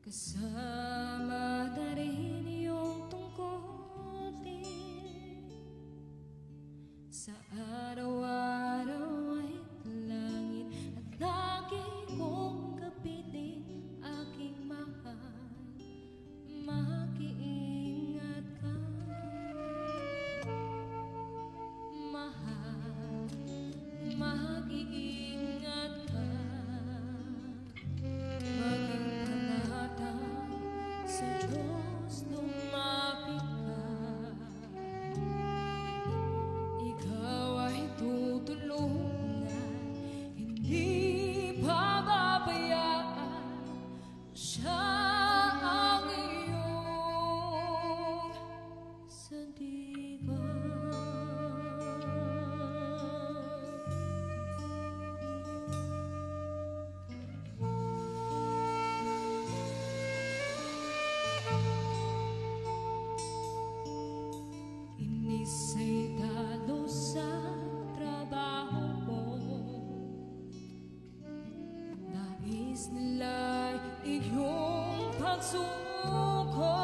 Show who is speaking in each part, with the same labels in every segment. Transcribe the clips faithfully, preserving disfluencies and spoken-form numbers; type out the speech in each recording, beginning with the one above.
Speaker 1: Kasama na rin iyong tungkulin sa araw-araw ay langit at lagi kong kapiling aking mahal. Mag-iingat ka, mahal. Mag-iingat ka, maging panatag sa Diyos, lumapit ka. Ikaw ay tutulungan, hindi pababayaan. Siya ang iyong sandigan. Inisa'y talo sa trabaho mo, nais nila'y iyong pagsuko.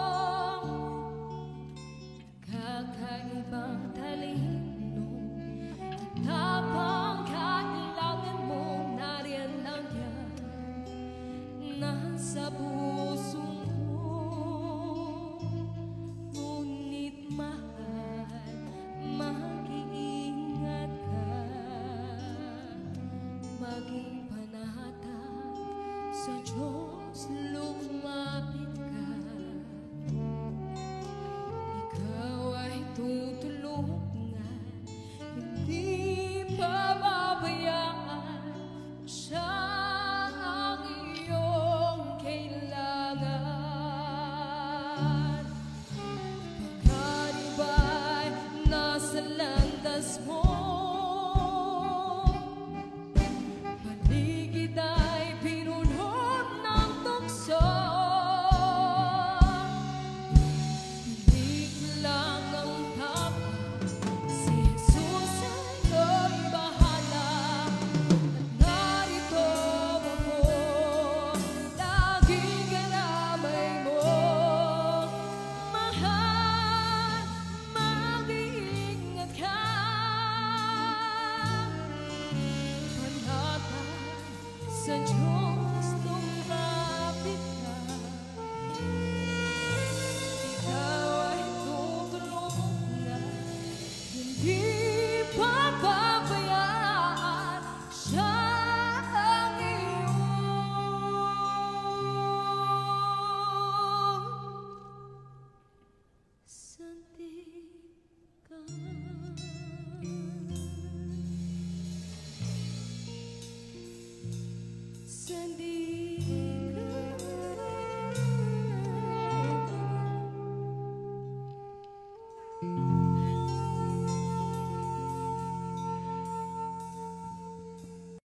Speaker 1: Kakaibang talino at tapang kailangan mo, nariyan lang yan nasa puso mo. Ngunit mahal, mag-iingat ka, maging panatag sa Diyos, lumapit ka. Ikaw ay tutulungan, hindi pababayaan. Siya ang iyong kailangan. Pagkat iba'y nasa landas mo, paligid ay pinuno ng tukso. Pinig lang ang tapat, si Jesus ay iyong bahala. At narito ako, laging kalamay mo. Mahal, mag-iingat ka, panatag sa Diyos, lumapit ka. Ikaw ay tutulungan, hindi pababayaan. Siya ang iyong sandigan. Sandigan.